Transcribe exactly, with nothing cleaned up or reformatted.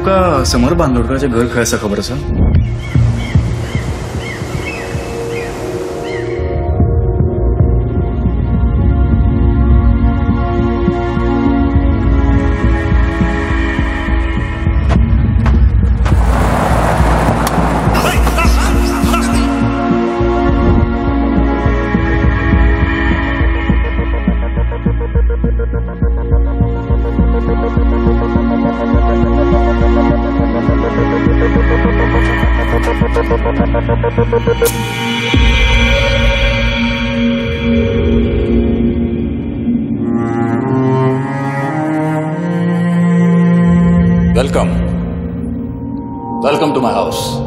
तुका समर बांदोडकरांचें घर खंय आसा खबर आसा? Welcome. Welcome to my house.